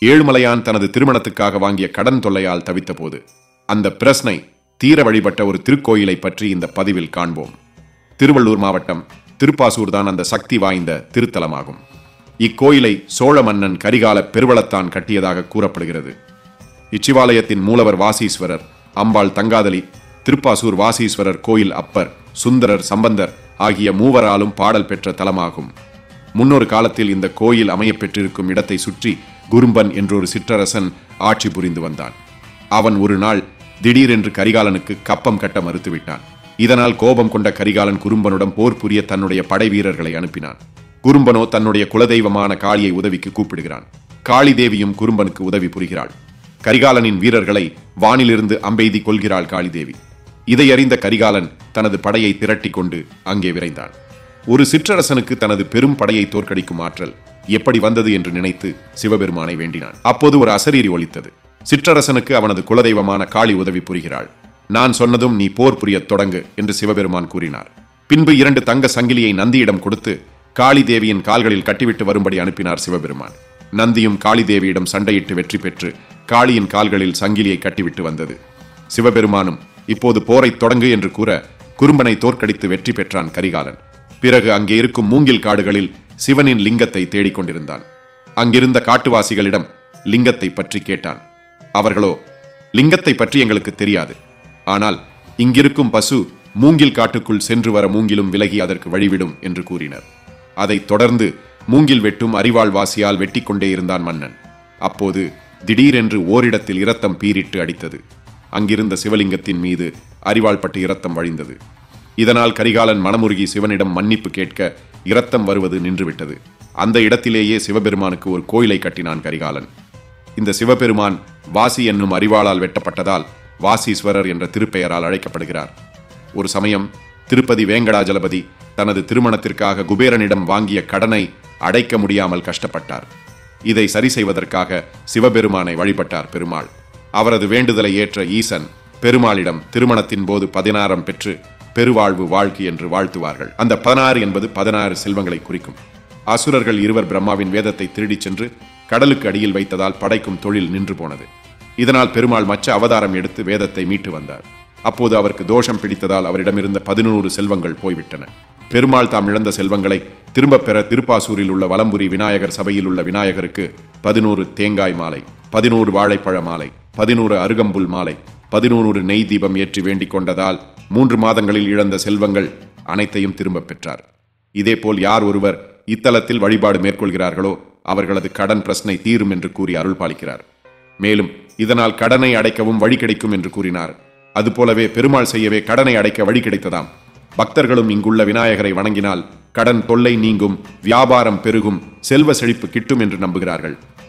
ஏழுமலையான் தனது திருமணத்துக்காக வாங்கிய கடன் தொல்லையால் தவித்த போது அந்த பிரஸ்னை தீர வழிபட்ட ஒரு திருக்கோயிலை பற்றி இந்த பதிவில் காண்போம். திருவள்ளூர் மாவட்டம் திருப்பாசூர் தான் அந்த சக்தி வாய்ந்த திருத்தலமாகும். இக்கோயிலை சோழ மன்னன் கரிகால பெருவளத்தான் கட்டியதாக கூறப்படுகிறது. இச்சிவாலயத்தின் மூலவர் வாசீஸ்வரர், அம்பாள் தங்காதலி, திருப்பாசூர் வாசீஸ்வரர் கோயில் அப்பர், சுந்தரர், சம்பந்தர் ஆகிய மூவராலும் பாடல் பெற்ற தலமாகும். முன்னொரு காலத்தில் இந்த கோயில் அமையப்பெற்றிருக்கும் இடத்தை சுற்றி குறும்பன் என்றொரு சிற்றரசன் ஆட்சி புரிந்து வந்தான். அவன் ஒரு நாள் திடீரென்று கரிகாலனுக்கு கப்பம் கட்ட மறுத்துவிட்டான். இதனால் கோபம் கொண்ட கரிகாலன் குறும்பனுடன் போர் புரிய தன்னுடைய படை வீரர்களை அனுப்பினான். குறும்பனோ தன்னுடைய குலதெய்வமான காளியை உதவிக்கு கூப்பிடுகிறான். காளி தேவியும் குறும்பனுக்கு உதவி புரிகிறாள். கரிகாலனின் வீரர்களை வானிலிருந்து அம்பெய்தி கொள்கிறாள் காளிதேவி. இதையறிந்த கரிகாலன் தனது படையை திரட்டி கொண்டு அங்கே விரைந்தான். ஒரு சிற்றரசனுக்கு தனது பெரும் படையை தோற்கடிக்கும் ஆற்றல் எப்படி வந்தது என்று நினைத்து சிவபெருமானை வேண்டினான். அப்போது ஒரு அசரீரி ஒலித்தது. சிற்றரசனுக்கு அவனது குலதெய்வமான காளி உதவி புரிகிறாள். நான் சொன்னதும் நீ போர் புரியத் தொடங்கு என்று சிவபெருமான் கூறினார். பின்பு 2 தங்க சங்கிலியை நந்தியிடம் கொடுத்து காளி தேவியின் கால்களில் கட்டிவிட்டு வரும்படி அனுப்பினார் சிவபெருமான். நந்தியும் காளி தேவியிடம் சண்டையிட்டு வெற்றி பெற்று காளியின் கால்களில் சங்கிலியை கட்டிவிட்டு வந்தது. சிவபெருமானும் இப்போது போரை தொடங்கு என்று கூற குறும்பனை தோற்கடித்து வெற்றி பெற்றான் கரிகாலன். பிறகு அங்கே இருக்கும் மூங்கில் காடுகளில் சிவனின் லிங்கத்தை தேடிக்கொண்டிருந்தான். அங்கிருந்த காட்டுவாசிகளிடம் லிங்கத்தை பற்றி கேட்டான். அவர்களோ, லிங்கத்தை பற்றி எங்களுக்கு தெரியாது, ஆனால் இங்கிருக்கும் பசு மூங்கில் காட்டுக்குள் சென்று வர மூங்கிலும் விலகி அதற்கு வழிவிடும் என்று கூறினர். அதைத் தொடர்ந்து மூங்கில் வெட்டும் அரிவாள் வாசியால் வெட்டி கொண்டே இருந்தான் மன்னன். அப்போது திடீரென்று ஓரிடத்தில் இரத்தம் பீரிட்டு அடித்தது. அங்கிருந்த சிவலிங்கத்தின் மீது அரிவாள் பட்டு இரத்தம் வழிந்தது. இதனால் கரிகாலன் மனமுருகி சிவனிடம் மன்னிப்பு கேட்க இரத்தம் வருவது நின்றுவிட்டது. அந்த இடத்திலேயே சிவபெருமானுக்கு ஒரு கோயிலை கட்டினான் கரிகாலன். இந்த சிவபெருமான் வாசி என்னும் அரிவாளால் வெட்டப்பட்டதால் வாசீஸ்வரர் என்ற திருப்பெயரால் அழைக்கப்படுகிறார். ஒரு சமயம் திருப்பதி வேங்கடாஜலபதி தனது திருமணத்திற்காக குபேரனிடம் வாங்கிய கடனை அடைக்க முடியாமல் கஷ்டப்பட்டார். இதை சரி செய்வதற்காக சிவபெருமானை வழிபட்டார் பெருமாள். அவரது வேண்டுதலை ஏற்ற ஈசன் பெருமாளிடம் திருமணத்தின் போது 16 பெற்று பெருவாழ்வு வாழ்க்கை என்று வாழ்த்துவார்கள். அந்த 16 என்பது 16 செல்வங்களை குறிக்கும். அசுரர்கள் 2 பிரம்மாவின் வேதத்தை திருடிச் சென்று கடலுக்கு அடியில் வைத்ததால் படைக்கும் தொழில் நின்று போனது. இதனால் பெருமாள் மச்ச அவதாரம் எடுத்து வேதத்தை மீட்டு வந்தார். அப்போது அவருக்கு தோஷம் பிடித்ததால் அவரிடமிருந்த 11 செல்வங்கள் போய்விட்டன. பெருமாள் தாம் இழந்த செல்வங்களை திரும்பப் பெற திருப்பாசூரில் உள்ள வலம்புரி விநாயகர் சபையில் உள்ள விநாயகருக்கு 11 தேங்காய் மாலை, 11 வாழைப்பழ மாலை, 11 அருகம்புல் மாலை, 11 நெய் தீபம் ஏற்றி வேண்டிக் கொண்டதால் 3 மாதங்களில் இழந்த செல்வங்கள் அனைத்தையும் திரும்பப் பெற்றார். இதேபோல் யார் ஒருவர் இத்தலத்தில் வழிபாடு மேற்கொள்கிறார்களோ அவர்களது கடன் பிரச்சனை தீரும் என்று கூறி அருள் பாலிக்கிறார். மேலும் இதனால் கடனை அடைக்கவும் வழி கிடைக்கும் என்று கூறினார். அதுபோலவே பெருமாள் செய்யவே கடனை அடைக்க வழி கிடைத்ததாம். பக்தர்களும் இங்குள்ள விநாயகரை வணங்கினால் கடன் தொல்லை நீங்கும், வியாபாரம் பெருகும், செல்வ செழிப்பு கிட்டும் என்று நம்புகிறார்கள்.